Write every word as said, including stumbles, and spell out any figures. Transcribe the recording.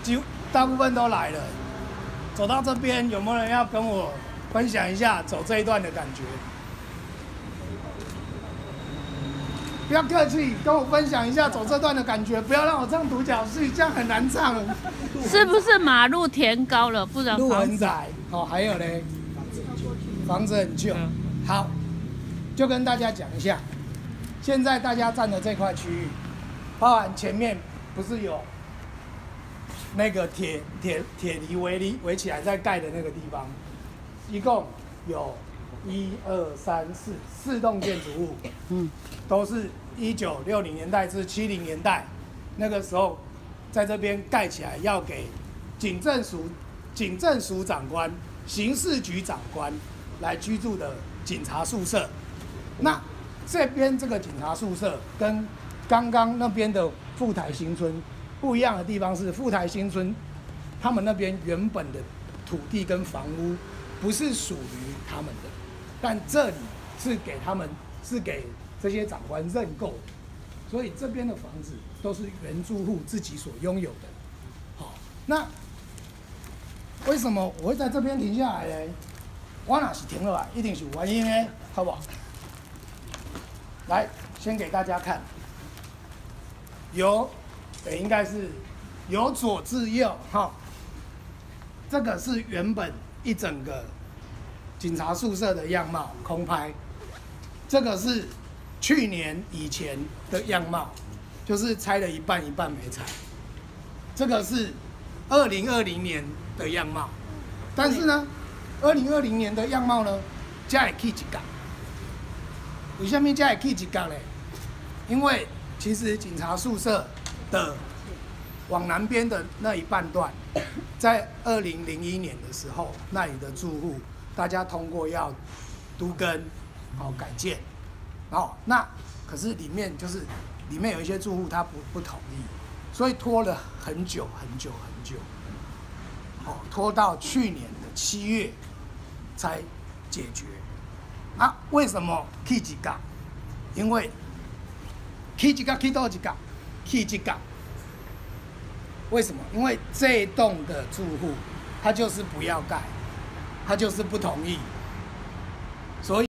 几大部分都来了。走到这边，有没有人要跟我分享一下走这一段的感觉？不要客气，跟我分享一下走这段的感觉，不要让我唱独角戏，这样很难唱。 是不是马路填高了，不然路很窄哦？还有嘞，房子很旧。好，就跟大家讲一下，现在大家站的这块区域，包含前面不是有那个铁铁铁犁围篱围起来在盖的那个地方，一共有一二三四四栋建筑物，嗯，都是一九六零年代至七零年代那个时候在这边盖起来，要给警政署警政署长官、刑事局长官来居住的警察宿舍。那这边这个警察宿舍跟刚刚那边的富台新村不一样的地方是，富台新村他们那边原本的土地跟房屋不是属于他们的，但这里是给他们是给这些长官认购的，所以这边的房子都是原住户自己所拥有的。好，那为什么我会在这边停下来呢？我哪是停下来，一定是有原因的，好不好？来，先给大家看，由，也应该是由左至右，哈，这个是原本一整个警察宿舍的样貌，空拍。这个是去年以前的样貌，就是拆了一半，一半没拆。这个是二零二零年的样貌，但是呢，二零二零年的样貌呢，加会起一角。为什么加会起一角呢？因为其实警察宿舍的往南边的那一半段，在二零零一年的时候，那里的住户大家通过要都更、好改建，哦，那可是里面就是里面有一些住户他不不同意，所以拖了很久很久很久，哦，拖到去年的七月才解决。啊，为什么起一角？因为起一角起到一角，起一角。为什么？因为这一栋的住户他就是不要盖，他就是不同意，所以。